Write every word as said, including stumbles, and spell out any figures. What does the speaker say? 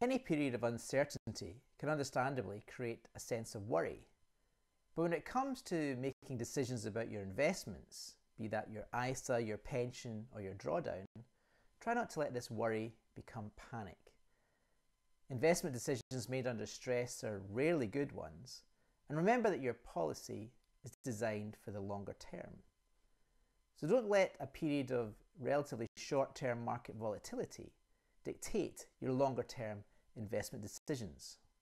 Any period of uncertainty can understandably create a sense of worry. But when it comes to making decisions about your investments, be that your I S A, your pension, or your drawdown, try not to let this worry become panic. Investment decisions made under stress are rarely good ones, and remember that your policy is designed for the longer term. So don't let a period of relatively short-term market volatility dictate your longer-term investment decisions.